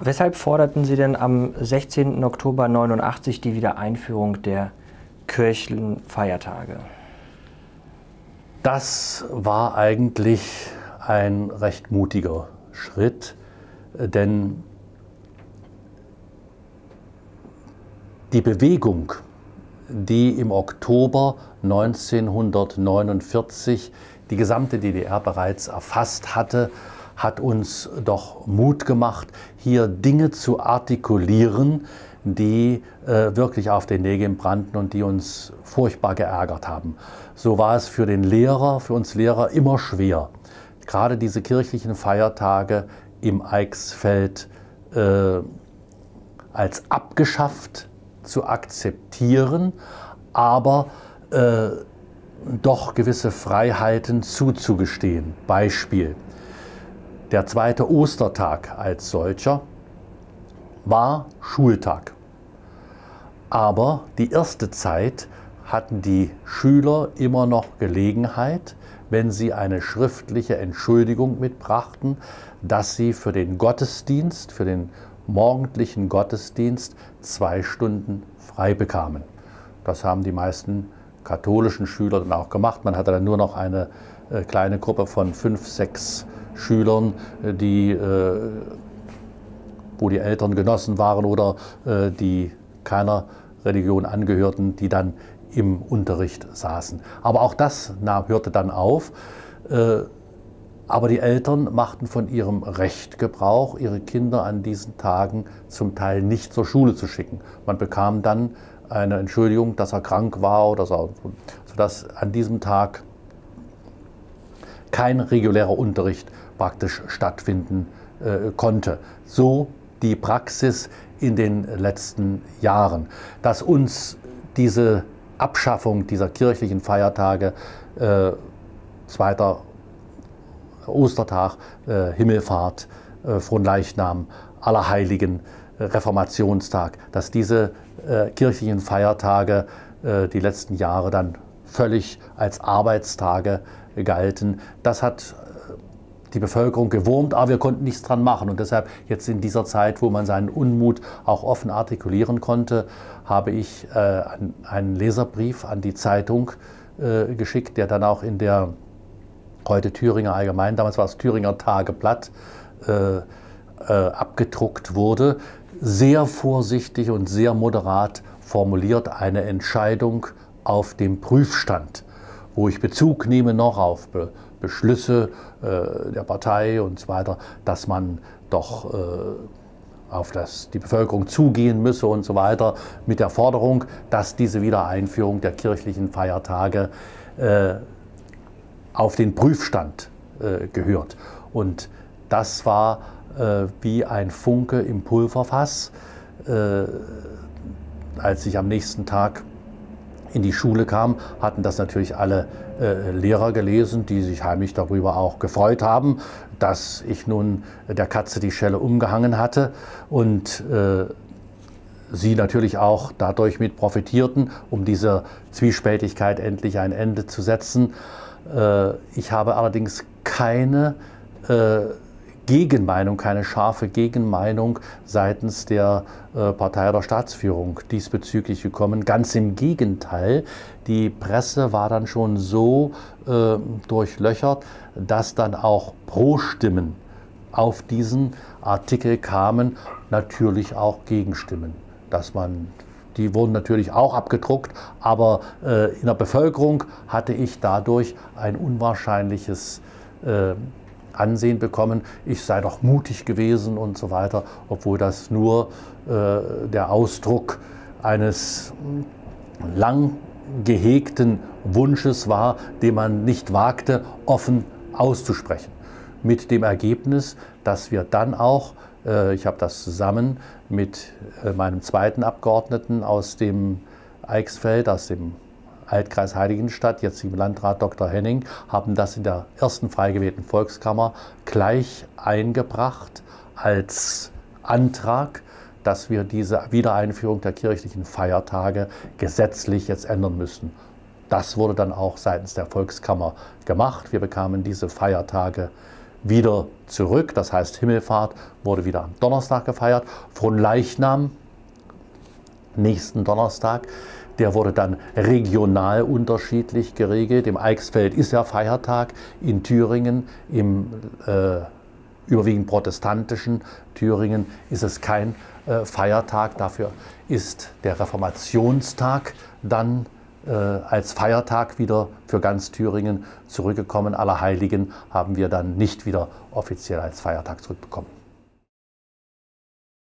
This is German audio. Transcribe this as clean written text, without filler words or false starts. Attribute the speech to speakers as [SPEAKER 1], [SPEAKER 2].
[SPEAKER 1] Weshalb forderten Sie denn am 16. Oktober 89 die Wiedereinführung der Kirchenfeiertage?
[SPEAKER 2] Das war eigentlich ein recht mutiger Schritt, denn die Bewegung, die im Oktober 1949 die gesamte DDR bereits erfasst hatte, hat uns doch Mut gemacht, hier Dinge zu artikulieren, die wirklich auf den Nägeln brannten und die uns furchtbar geärgert haben. So war es für den Lehrer, für uns Lehrer immer schwer, gerade diese kirchlichen Feiertage im Eichsfeld als abgeschafft zu akzeptieren, aber doch gewisse Freiheiten zuzugestehen. Beispiel: Der zweite Ostertag als solcher war Schultag. Aber die erste Zeit hatten die Schüler immer noch Gelegenheit, wenn sie eine schriftliche Entschuldigung mitbrachten, dass sie für den Gottesdienst, für den morgendlichen Gottesdienst 2 Stunden frei bekamen. Das haben die meisten katholischen Schüler dann auch gemacht. Man hatte dann nur noch eine kleine Gruppe von 5, 6 Schülern, wo die Eltern Genossen waren oder die keiner Religion angehörten, die dann im Unterricht saßen. Aber auch das hörte dann auf. Aber die Eltern machten von ihrem Recht Gebrauch, ihre Kinder an diesen Tagen zum Teil nicht zur Schule zu schicken. Man bekam dann eine Entschuldigung, dass er krank war oder so, sodass an diesem Tag kein regulärer Unterricht praktisch stattfinden konnte. So die Praxis in den letzten Jahren. Dass uns diese Abschaffung dieser kirchlichen Feiertage, zweiter Ostertag, Himmelfahrt, Fronleichnam, Allerheiligen, Reformationstag, dass diese kirchlichen Feiertage die letzten Jahre dann völlig als Arbeitstage galten, das hat die Bevölkerung gewurmt, aber wir konnten nichts dran machen. Und deshalb jetzt in dieser Zeit, wo man seinen Unmut auch offen artikulieren konnte, habe ich einen Leserbrief an die Zeitung geschickt, der dann auch in der heute Thüringer Allgemein, damals war es Thüringer Tageblatt, abgedruckt wurde. Sehr vorsichtig und sehr moderat formuliert, eine Entscheidung auf dem Prüfstand, wo ich Bezug nehme noch auf Beschlüsse der Partei und so weiter, dass man doch auf die Bevölkerung zugehen müsse und so weiter, mit der Forderung, dass diese Wiedereinführung der kirchlichen Feiertage auf den Prüfstand gehört. Und das war wie ein Funke im Pulverfass. Als ich am nächsten Tag in die Schule kam, hatten das natürlich alle Lehrer gelesen, die sich heimlich darüber auch gefreut haben, dass ich nun der Katze die Schelle umgehangen hatte und sie natürlich auch dadurch mit profitierten, um dieser Zwiespältigkeit endlich ein Ende zu setzen. Ich habe allerdings keine Gegenmeinung, keine scharfe Gegenmeinung seitens der Partei oder Staatsführung diesbezüglich gekommen. Ganz im Gegenteil, die Presse war dann schon so durchlöchert, dass dann auch Pro-Stimmen auf diesen Artikel kamen, natürlich auch Gegenstimmen. Die wurden natürlich auch abgedruckt, aber in der Bevölkerung hatte ich dadurch ein unwahrscheinliches Ansehen bekommen, ich sei doch mutig gewesen und so weiter, obwohl das nur der Ausdruck eines lang gehegten Wunsches war, den man nicht wagte, offen auszusprechen. Mit dem Ergebnis, dass wir dann auch, ich habe das zusammen mit meinem zweiten Abgeordneten aus dem Eichsfeld, aus dem Altkreis Heiligenstadt, jetzt im Landrat Dr. Henning, haben das in der ersten frei gewählten Volkskammer gleich eingebracht als Antrag, dass wir diese Wiedereinführung der kirchlichen Feiertage gesetzlich jetzt ändern müssen. Das wurde dann auch seitens der Volkskammer gemacht. Wir bekamen diese Feiertage wieder zurück. Das heißt, Himmelfahrt wurde wieder am Donnerstag gefeiert. Fronleichnam, nächsten Donnerstag, der wurde dann regional unterschiedlich geregelt. Im Eichsfeld ist ja Feiertag, in Thüringen, im überwiegend protestantischen Thüringen ist es kein Feiertag. Dafür ist der Reformationstag dann als Feiertag wieder für ganz Thüringen zurückgekommen. Allerheiligen haben wir dann nicht wieder offiziell als Feiertag zurückbekommen.